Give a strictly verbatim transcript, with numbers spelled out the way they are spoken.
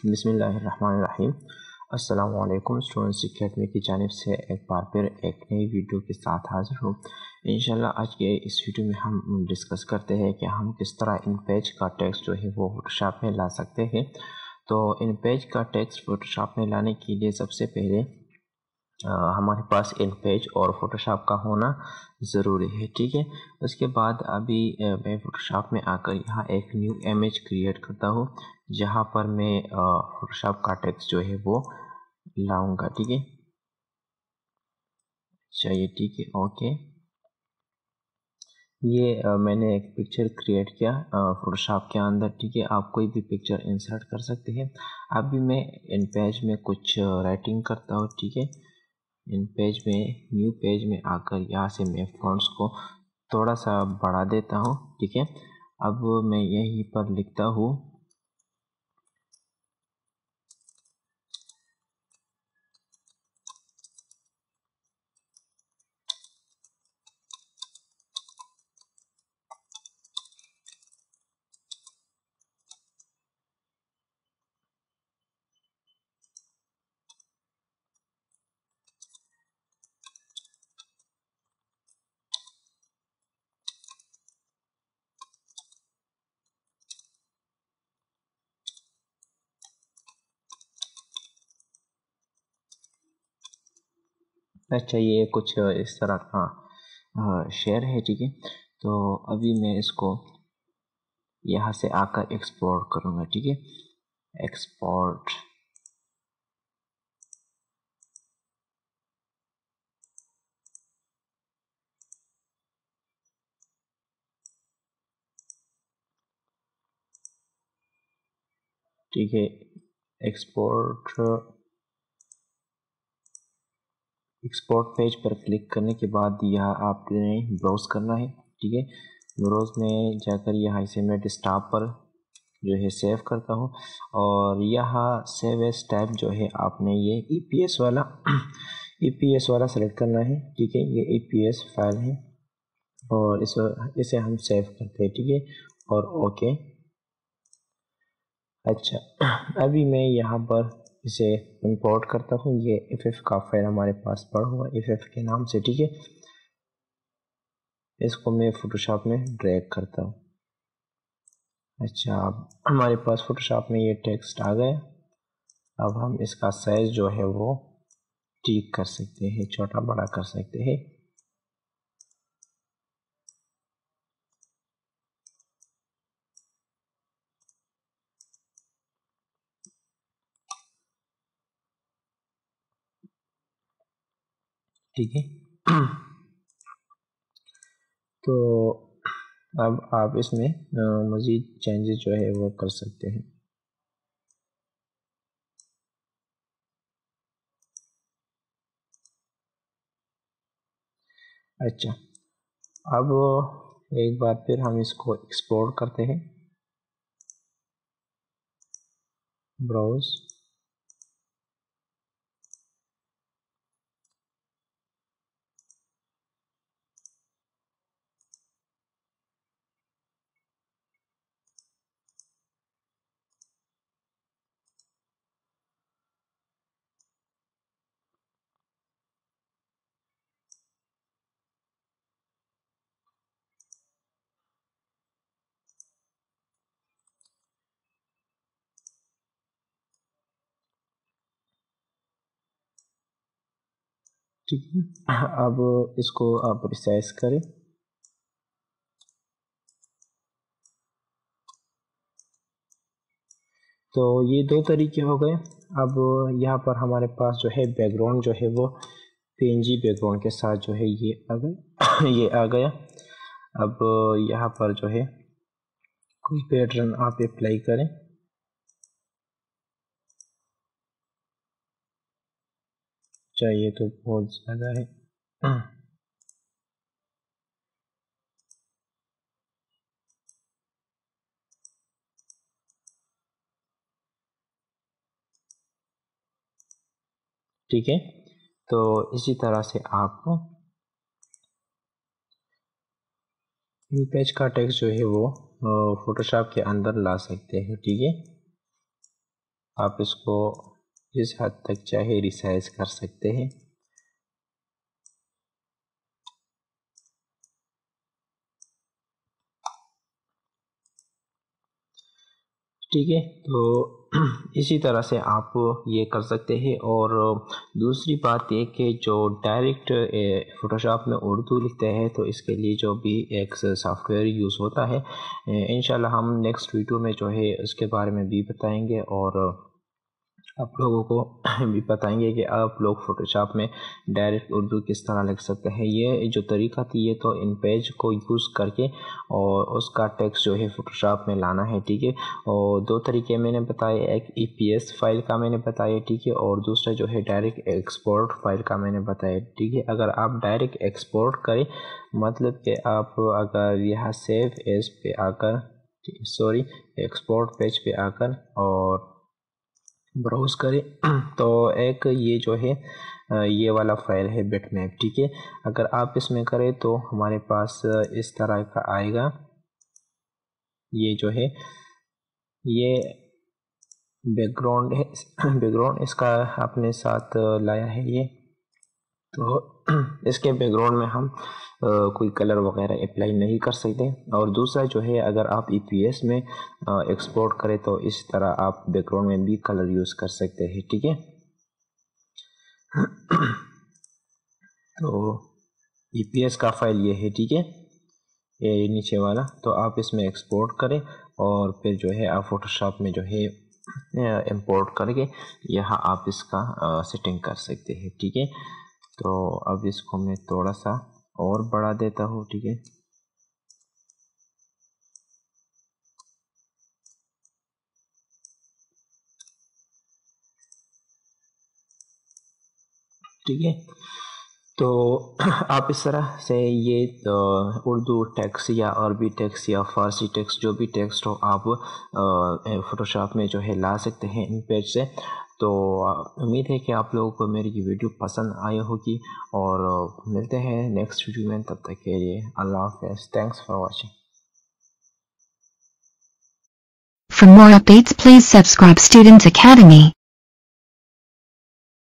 बिस्मिल्लाहिर्रहमानिर्रहीम। अस्सलाम वालेकुम स्टूडेंट्स अकेडमी की जानिब से एक बार फिर एक नई वीडियो के साथ हाजिर हूँ। इंशाल्लाह आज के इस वीडियो में हम डिस्कस करते हैं कि हम किस तरह इन पेज का टेक्स्ट जो है वो फोटोशॉप में ला सकते हैं। तो इन पेज का टेक्स्ट फोटोशॉप में लाने के लिए सबसे पहले आ, हमारे पास इन पेज और फोटोशॉप का होना ज़रूरी है, ठीक है। उसके बाद अभी आ, मैं फोटोशॉप में आकर यहाँ एक न्यू इमेज क्रिएट करता हूँ जहाँ पर मैं फोटोशॉप का टेक्स्ट जो है वो लाऊंगा, ठीक है। चलिए ठीक है, ओके। ये आ, मैंने एक पिक्चर क्रिएट किया फोटोशॉप के अंदर, ठीक है। आप कोई भी पिक्चर इंसर्ट कर सकते हैं। अभी मैं इन पेज में कुछ राइटिंग करता हूँ, ठीक है। इन पेज में न्यू पेज में आकर यहाँ से मैं फॉन्ट्स को थोड़ा सा बढ़ा देता हूँ, ठीक है। अब मैं यहीं पर लिखता हूँ अच्छा, ये कुछ इस तरह का शेयर है, ठीक है। तो अभी मैं इसको यहाँ से आकर एक्सपोर्ट करूँगा, ठीक है। एक्सपोर्ट, ठीक है। एक्सपोर्ट एक्सपोर्ट पेज पर क्लिक करने के बाद यहाँ आपने ब्राउज करना है, ठीक है। ब्राउज में जाकर यहाँ से मैं डेस्कटॉप पर जो है सेव करता हूँ और यहाँ सेव एज टाइप जो है आपने ये ईपीएस वाला ईपीएस वाला सेलेक्ट करना है, ठीक है। ये ईपीएस फाइल है और इस इसे हम सेव करते हैं, ठीक है, और ओके। अच्छा, अभी मैं यहाँ पर इसे इंपोर्ट करता हूँ। ये एफ एफ का फाइल हमारे पास पड़ा हुआ एफ एफ के नाम से, ठीक है। इसको मैं फोटोशॉप में ड्रैग करता हूँ। अच्छा, अब हमारे पास फोटोशॉप में ये टेक्स्ट आ गया। अब हम इसका साइज जो है वो ठीक कर सकते हैं, छोटा बड़ा कर सकते हैं। ठीक है। तो अब आप इसमें मज़ीद चेंजेस जो है वो कर सकते हैं। अच्छा, अब एक बार फिर हम इसको एक्सपोर्ट करते हैं। ब्राउज, ठीक है। अब इसको आप रिसाइज करें। तो ये दो तरीके हो गए। अब यहाँ पर हमारे पास जो है बैकग्राउंड जो है वो पीएनजी बैकग्राउंड के साथ जो है ये आ गया ये आ गया। अब यहाँ पर जो है कोई पैटर्न आप अप्लाई करें। चाहिए तो बहुत ज़्यादा है। ठीक है। तो इसी तरह से आप इन पेज का टेक्स्ट जो है वो फोटोशॉप के अंदर ला सकते हैं, ठीक है। आप इसको जिस हद तक चाहे रिसाइज कर सकते हैं। ठीक है, तो इसी तरह से आप ये कर सकते हैं। और दूसरी बात ये कि जो डायरेक्ट फ़ोटोशॉप में उर्दू लिखते हैं तो इसके लिए जो भी एक सॉफ्टवेयर यूज़ होता है, इंशाल्लाह हम नेक्स्ट वीडियो में जो है उसके बारे में भी बताएंगे और आप लोगों को भी बताएंगे कि आप लोग फ़ोटोशॉप में डायरेक्ट उर्दू किस तरह लिख सकते हैं। ये जो तरीका थी ये तो इन पेज को यूज़ करके और उसका टेक्स्ट जो है फ़ोटोशॉप में लाना है। ठीक है, और दो तरीके मैंने बताए, एक ई पी एस फाइल का मैंने बताया, ठीक है, और दूसरा जो है डायरेक्ट एक्सपोर्ट फाइल का मैंने बताया। ठीक है, अगर आप डायरेक्ट एक्सपोर्ट करें मतलब कि आप अगर यहाँ सेव एज पे आकर सॉरी एक्सपोर्ट पेज पे आकर और ब्राउज़ करें तो एक ये जो है ये वाला फाइल है बिटमैप। ठीक है, अगर आप इसमें करें तो हमारे पास इस तरह का आएगा। ये जो है ये बैकग्राउंड है, बैकग्राउंड इसका अपने साथ लाया है ये। तो इसके बैकग्राउंड में हम आ, कोई कलर वगैरह अप्लाई नहीं कर सकते। और दूसरा जो है अगर आप ई पी एस में एक्सपोर्ट करें तो इस तरह आप बैकग्राउंड में भी कलर यूज़ कर सकते हैं। ठीक है, तो ई पी एस का फाइल ये है। ठीक है, ये नीचे वाला, तो आप इसमें एक्सपोर्ट करें और फिर जो है आप फोटोशॉप में जो है इंपोर्ट करके यहाँ आप इसका सेटिंग कर सकते हैं। ठीक है, तो अब इसको मैं थोड़ा सा और बढ़ा देता हूँ। ठीक है, ठीक है, तो आप इस तरह से ये उर्दू टेक्स्ट या अरबी टेक्स्ट या फ़ारसी टेक्स्ट जो भी टेक्स्ट हो आप फ़ोटोशॉप में जो है ला सकते हैं इन पेज से। तो उम्मीद है कि आप लोगों को मेरी ये वीडियो पसंद आई होगी और मिलते हैं नेक्स्ट वीडियो में। तब तक के लिए अल्लाह हाफ़िज़। Thanks for watching. For more updates, please subscribe Students Academy.